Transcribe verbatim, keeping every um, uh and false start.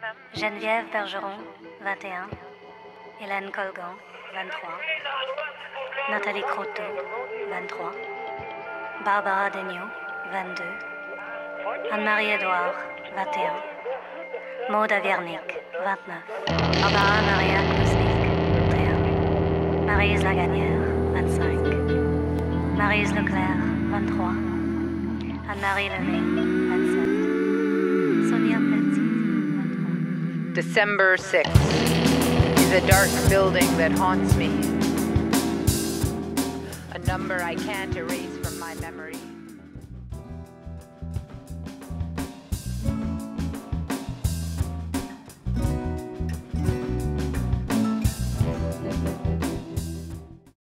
Geneviève Bergeron, vingt et un. Hélène Colgan, vingt-trois. Nathalie Croteau, vingt-trois. Barbara Degnaud, vingt-deux. Anne-Marie Edouard, vingt et un. Maud Aviernick, vingt-neuf. Barbara Maria Kuznik, trente et un. Maryse Laganière, vingt-cinq. Maryse Leclerc, vingt-trois. Anne-Marie Lemay, vingt-sept. Sonia Petit, vingt-trois. December sixth is a dark building that haunts me. A number I can't erase from my memory.